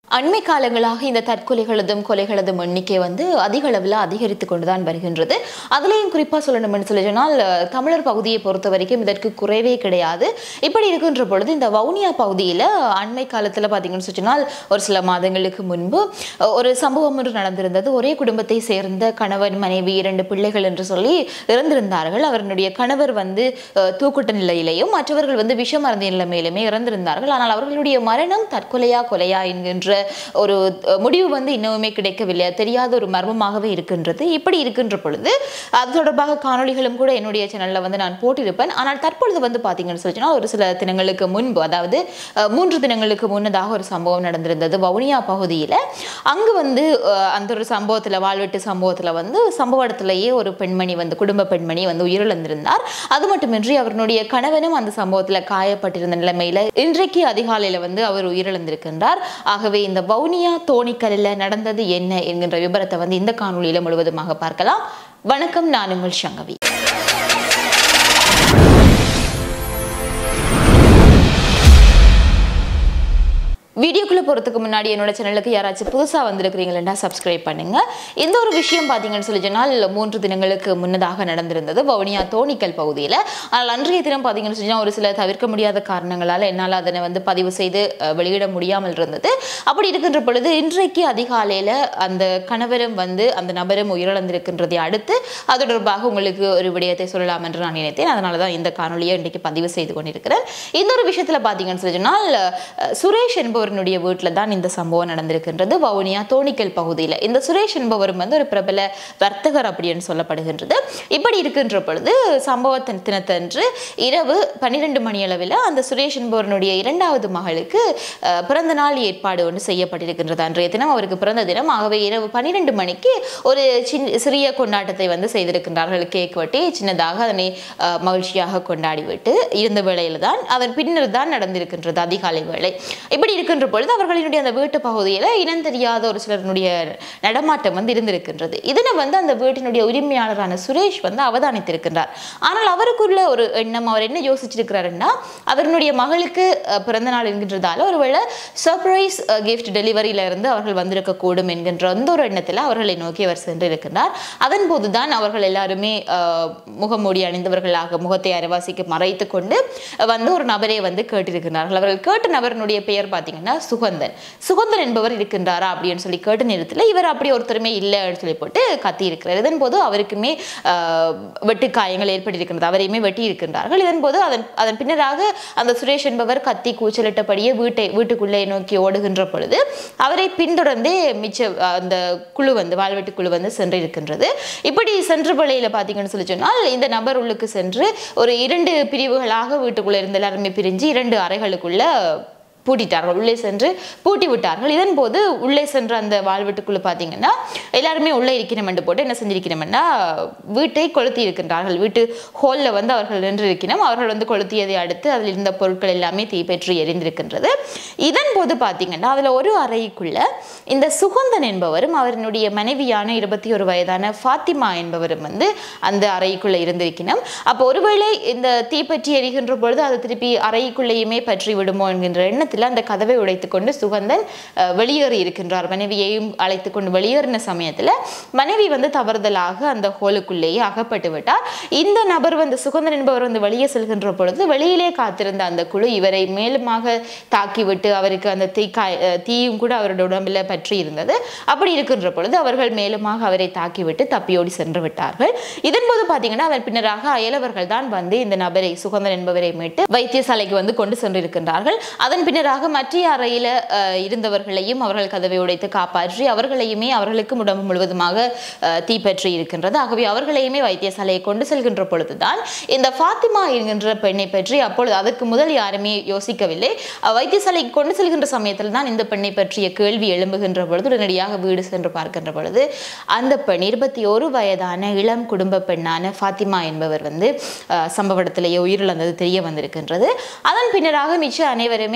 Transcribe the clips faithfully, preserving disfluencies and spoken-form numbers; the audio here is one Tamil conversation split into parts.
அண்மை காலங்களாக இந்த தற்கொலைகளதும் கொலைகளதும் எண்ணிக்கை வந்து அதிக அளவில் அதிகரித்து கொண்டுதான் வருகின்றது. அதுலேயும் குறிப்பாக சொல்லணும்னு சொல்லி சொன்னால் தமிழர் பகுதியை பொறுத்த வரைக்கும் இதற்கு குறைவே கிடையாது. இப்படி இருக்கின்ற பொழுது இந்த வவுனியா பகுதியில் அண்மை காலத்தில் பார்த்தீங்கன்னு சொன்னால் ஒரு சில மாதங்களுக்கு முன்பு ஒரு சம்பவம் ஒன்று நடந்திருந்தது. ஒரே குடும்பத்தை சேர்ந்த கணவன் மனைவி இரண்டு பிள்ளைகள் என்று சொல்லி இறந்திருந்தார்கள். அவர்களுடைய கணவர் வந்து தூக்குட்ட நிலையிலேயும் மற்றவர்கள் வந்து விஷம் அருந்திய நிலைமையிலுமே இறந்திருந்தார்கள். ஆனால் அவர்களுடைய மரணம் தற்கொலையா கொலையா என்கின்ற ஒரு முடிவு வந்து இன்னுமே கிடைக்கவில்லை. தெரியாத ஒரு மர்மமாகவே இருக்கின்றது. இப்படி இருக்கின்ற பொழுது அது தொடர்பாக காணொலிகளும் கூட என்னுடைய சேனல்ல வந்து நான் போட்டிருப்பேன். ஆனால் தற்பொழுது வந்து பார்த்தீங்கன்னு சொல்லிச்சுன்னா ஒரு சில தினங்களுக்கு முன்பு, அதாவது மூன்று தினங்களுக்கு முன்னதாக ஒரு சம்பவம் நடந்திருந்தது வவுனியா பகுதியில். அங்கு வந்து அந்த ஒரு சம்பவத்தில் வாழ்வெட்டு சம்பவத்தில் வந்து சம்பவ இடத்திலேயே ஒரு பெண்மணி வந்து குடும்ப பெண்மணி வந்து உயிரிழந்திருந்தார். அது மட்டுமின்றி அவருடைய கணவனும் அந்த சம்பவத்தில் காயப்பட்டிருந்த நிலைமையில இன்றைக்கு அதிகாலையில் வந்து அவர் உயிரிழந்திருக்கின்றார். ஆகவே இந்த வவுனியா தோணிக்கல்லில் நடந்தது என்ன என்கின்ற விபரத்தை வந்து இந்த காணொலியில முழுவதுமாக பார்க்கலாம். வணக்கம், நான் உங்கள் சங்கவி. வீடியோக்குள்ளே போகிறதுக்கு முன்னாடி என்னோட சேனலுக்கு யாராச்சும் புதுசாக வந்திருக்கிறீங்களா சப்ஸ்கிரைப் பண்ணுங்க. இந்த ஒரு விஷயம் பார்த்தீங்கன்னு சொல்லி சொன்னால் மூன்று தினங்களுக்கு முன்னதாக நடந்திருந்தது வவுனியா தோணிக்கல் பகுதியில். ஆனால் அன்றைய தினம் பார்த்தீங்கன்னு சொன்னால் ஒரு சில தவிர்க்க முடியாத காரணங்களால் என்னால் அதனை வந்து பதிவு செய்து வெளியிட முடியாமல் இருந்தது. அப்படி இருக்கின்ற பொழுது இன்றைக்கு அதிகாலையில் அந்த கணவரும் வந்து அந்த நபரும் உயிரிழந்திருக்கின்றதை அடுத்து அது தொடர்பாக உங்களுக்கு ஒரு விடயத்தை சொல்லலாம் என்று நான் நினைத்தேன். அதனால தான் இந்த காணொலியை இன்றைக்கு பதிவு செய்து கொண்டிருக்கிறேன். இந்த ஒரு விஷயத்தில் பார்த்தீங்கன்னு சொல்லி சொன்னால் சுரேஷ் என்பவர் வீட்டில் தான் இந்த சம்பவம் நடந்திருக்கின்றது வவுனியா தோணிக்கல் பகுதியில். இந்த சுரேஷ் என்பவரும் வந்து ஒரு பிரபல வர்த்தகர் அப்படின்னு சொல்லப்படுகின்றது. இப்படி இருக்கின்ற பொழுது சம்பவத்தின் தினத்தன்று இரவு பன்னிரெண்டு மணி அளவில் அந்த சுரேஷ் என்பவருடைய இரண்டாவது மகளுக்கு பிறந்த நாள் ஏற்பாடு ஒன்று செய்யப்பட்டிருக்கின்றது. அன்றைய தினம் அவருக்கு பிறந்த தினம். ஆகவே இரவு பன்னிரெண்டு மணிக்கு ஒரு சின்ன சிறிய கொண்டாட்டத்தை வந்து செய்திருக்கின்றார்கள். கேக் வெட்டி சின்னதாக அதனை மகிழ்ச்சியாக கொண்டாடிவிட்டு இருந்த வேளையில் தான் அதன் பின்னர் தான் நடந்திருக்கின்றது அதிகாலை வேளை. இப்படி இருக்கின்ற பொழுது அவர்களுடைய அந்த வீட்டு பகுதியில் இனம் தெரியாத ஒரு சிலருடைய நடமாட்டம் வந்து இருந்திருக்கின்றது. இதனை வந்து அந்த வீட்டினுடைய உரிமையாளரான சுரேஷ் வந்து அவதானித்திருக்கின்றார். ஆனால் அவருக்குள்ள ஒரு எண்ணம், அவர் என்ன யோசிச்சிருக்கிறாருன்னா அவருடைய மகளுக்கு பிறந்த நாள் என்கின்றதால ஒருவேளை சர்ப்ரைஸ் கிஃப்ட் டெலிவரியில இருந்து அவர்கள் வந்திருக்கக்கூடும் என்கின்ற அந்த ஒரு எண்ணத்தில் அவர்களை நோக்கி அவர் சென்று இருக்கின்றார். அதன் போதுதான் அவர்கள் எல்லாருமே முகமூடி அணிந்தவர்களாக முகத்தை அரைவாசிக்கு மறைத்து கொண்டு வந்து ஒரு நபரை வந்து கேட்டிருக்கிறார்கள். அவர்கள் கேட்ட நபருடைய பெயர் பார்த்தீங்கன்னா சுகந்தன். சுகந்தன் என்பவர் இருக்கின்றாரா அப்படின்னு சொல்லி கேட்ட நேரத்தில் இவர் அப்படி ஒருத்தருமே இல்லை அப்படின்னு சொல்லி போட்டு கத்தி இருக்கிறார். இதன் போது அவருக்குமே வெட்டு காயங்கள் ஏற்பட்டிருக்கின்றது. அவரையுமே வெட்டி இருக்கின்றார்கள். இதன் போது அதன் அதன் பின்னராக அந்த சுரேஷ் என்பவர் கத்தி கூச்சலிட்டபடியே வீட்டை வீட்டுக்குள்ளே நோக்கி ஓடுகின்ற பொழுது அவரை பின்தொடர்ந்தே மிச்ச அந்த குழு வந்து வாழ்வெட்டு குழு வந்து சென்று இருக்கின்றது. இப்படி சென்ற வேளையில் பார்த்தீங்கன்னு சொல்லி சொன்னால் இந்த நபர் உள்ளுக்கு சென்று ஒரு இரண்டு பிரிவுகளாக வீட்டுக்குள்ளே இருந்து எல்லாருமே பிரிஞ்சு இரண்டு அறைகளுக்குள்ள பூட்டிட்டார்கள். உள்ளே சென்று பூட்டி விட்டார்கள். இதன் போது உள்ளே சென்ற அந்த வாழ்வெட்டுக்குள்ள பார்த்தீங்கன்னா எல்லாருமே உள்ளே இருக்கணும் என்று போட்டு என்ன செஞ்சிருக்கணும்னா வீட்டை கொளுத்தி இருக்கின்றார்கள். வீட்டு ஹோலில் வந்து அவர்கள் நின்று இருக்கணும். அவர்கள் வந்து கொளுத்தியதை அடுத்து அதில் இருந்த பொருட்கள் எல்லாமே தீப்பற்றி எரிந்திருக்கின்றது. இதன் போது பார்த்தீங்கன்னா அதில் ஒரு அறைக்குள்ள இந்த சுகந்தன் என்பவரும் அவருடைய மனைவியான இருபத்தி ஒரு வயதான ஃபாத்திமா என்பவரும் வந்து அந்த அறைக்குள்ள இருந்திருக்கணும். அப்போ ஒருவேளை இந்த தீப்பற்றி எரிகின்ற பொழுது அது திருப்பி அறைக்குள்ளேயுமே பற்றி விடுமோ என்கின்ற எண்ணத்தில் அந்த கதவை உடைத்துக் கொண்டு சுகந்தன் வெளியேறி இருக்கின்றார். மனைவியையும் அழைத்துக் கொண்டு வெளியேறின சமயத்தில் மனைவி வந்து தவறுதலாக அந்த ஹோலுக்குள்ளேயே அகப்பட்டு விட்டார். இந்த நபர் வந்து சுகந்தன் என்பவர் வந்து வெளியே செல்கின்ற பொழுது வெளியிலே காத்திருந்த அந்த குழு இவரை மேலுமாக தாக்கிவிட்டு அவருக்கு அந்த தீக்காய் தீயும் கூட அவருடைய உடம்பில் பற்றி இருந்தது. அப்படி இருக்கின்ற பொழுது அவர்கள் மேலுமாக அவரை தாக்கிவிட்டு தப்பியோடி சென்று விட்டார்கள். இதன் போது பார்த்தீங்கன்னா அதன் பின்னராக அயலவர்கள் தான் வந்து இந்த நபரை சுகந்தன் என்பவரை மீட்டு வைத்தியசாலைக்கு வந்து கொண்டு சென்றிருக்கின்றார்கள். அதன் பின்னர் மற்ற அறையில் இருந்தவர்களையும் அவர்கள் கதவை உடைத்து காப்பாற்றி அவர்களையுமே அவர்களுக்கு உடம்பு முழுவதுமாக தீப்பற்றி இருக்கின்றது. ஆகவே அவர்களையுமே வைத்தியசாலையை கொண்டு செல்கின்ற பொழுதுதான் இந்த ஃபாத்திமா என்கின்ற பெண்ணை பற்றி அப்பொழுது அதற்கு முதல் யாருமே யோசிக்கவில்லை. வைத்தியசாலைக்கு கொண்டு செல்கின்ற சமயத்தில் தான் இந்த பெண்ணை பற்றிய கேள்வி எழும்புகின்ற பொழுது உடனடியாக வீடு சென்று பார்க்கின்ற பொழுது அந்த பெண் இருபத்தி ஒரு வயதான இளம் குடும்ப பெண்ணான ஃபாத்திமா என்பவர் வந்து சம்பவ இடத்திலேயே உயிரிழந்தது தெரிய வந்திருக்கின்றது. அதன் பின்னராக மிச்ச அனைவருமே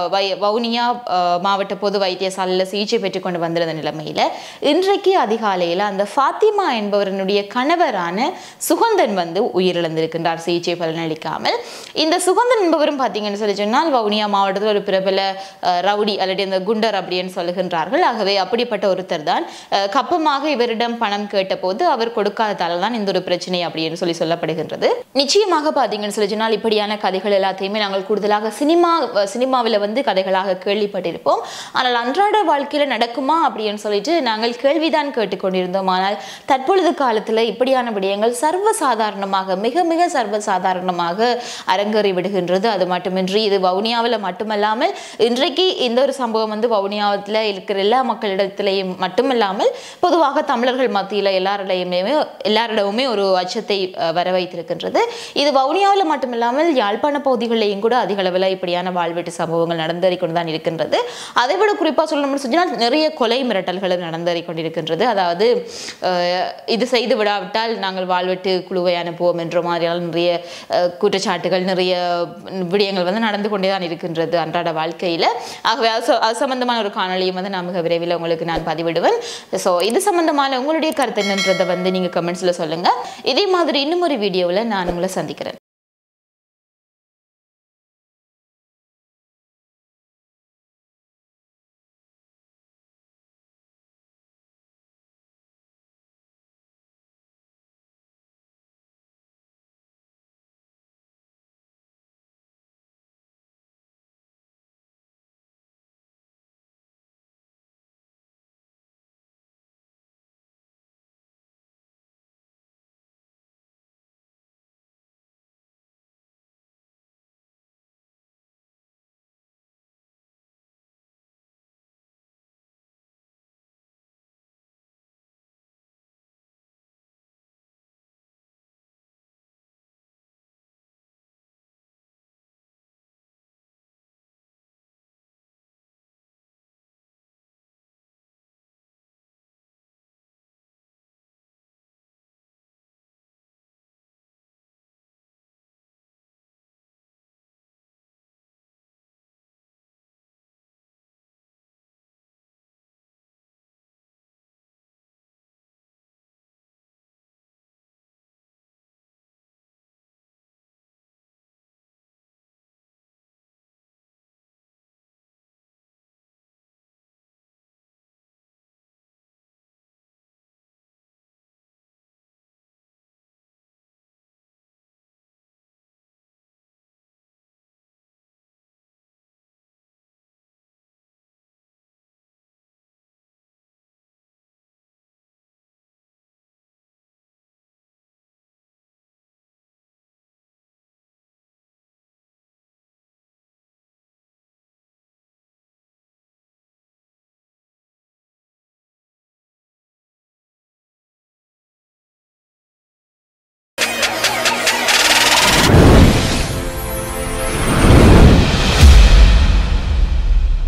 வவுனியா மாவட்ட பொது வைத்தியசாலையில் சிகிச்சை பெற்றுக்கொண்டு வந்திருந்த நிலைமையில் இன்றைக்கு அதிகாலையில் அந்த ஃபாத்திமா என்பவரனுடைய கணவரான சுகந்தன் வந்து உயிரிழந்திருக்கின்றார் சிகிச்சை பலனளிக்காமல். இந்த சுகந்தன் என்பவரும் பார்த்தீங்கன்னு சொல்லி சொன்னால் வவுனியா மாவட்டத்தில் ஒரு பிரபல ரவுடி அல்லது இந்த குண்டர் அப்படின்னு சொல்லுகின்றார்கள். ஆகவே அப்படிப்பட்ட ஒருத்தர் தான் கப்பமாக இவரிடம் பணம் கேட்ட போது அவர் கொடுக்காததால தான் இந்த ஒரு பிரச்சனை அப்படின்னு சொல்லி சொல்லப்படுகின்றது. நிச்சயமாக பார்த்தீங்கன்னு சொல்லி சொன்னால் இப்படியான கதைகள் எல்லாத்தையுமே நாங்கள் கூடுதலாக சினிமா சினிமாவில் வந்து கதைகளாக கேள்விப்பட்டிருப்போம். ஆனால் அன்றாட வாழ்க்கையில் நடக்குமா அப்படின்னு சொல்லிட்டு நாங்கள் கேள்விதான் கேட்டுக்கொண்டிருந்தோம். ஆனால் தற்பொழுது காலத்தில் இப்படியான விடயங்கள் சர்வசாதாரணமாக மிக மிக சர்வசாதாரணமாக அரங்கேறி விடுகின்றது. அது மட்டுமின்றி இது வவுனியாவில் மட்டுமல்லாமல் இன்றைக்கு இந்த ஒரு சம்பவம் வந்து வவுனியாவில் இருக்கிற எல்லா மக்களிடத்திலையும் மட்டுமல்லாமல் பொதுவாக தமிழர்கள் மத்தியில் எல்லாரிடையுமே எல்லாரிடமுமே ஒரு அச்சத்தை வர வைத்திருக்கின்றது. இது வவுனியாவில் மட்டுமில்லாமல் யாழ்ப்பாண பகுதிகளிலேயும் கூட அதிக அளவில் இப்படியான வாழ்வீட்டு சம்பவங்கள் நடந்தேறி கொண்டு தான் இருக்கின்றது. அதை விட குறிப்பாக சொல்லணும்னு சொன்னால் நிறைய கொலை மிரட்டல்கள் நடந்தேறி கொண்டிருக்கின்றது. அதாவது இது செய்து விடாவிட்டால் நாங்கள் வாழ்வீட்டு குழுவை அனுப்புவோம் என்ற மாதிரியான நிறைய குற்றச்சாட்டுகள் நிறைய விடயங்கள் வந்து நடந்து கொண்டே தான் இருக்கின்றது அன்றாட வாழ்க்கையில். ஆகவே அது சம்பந்தமான ஒரு காணொலியும் வந்து நான் மிக விரைவில் உங்களுக்கு நான் பதிவிடுவேன். ஸோ இது சம்பந்தமான உங்களுடைய கருத்து என்னன்றதை வந்து நீங்கள் கமெண்ட்ஸில் சொல்லுங்கள். இதே மாதிரி இன்னும் ஒரு வீடியோவில் நான் உங்களை சந்திக்கிறேன்.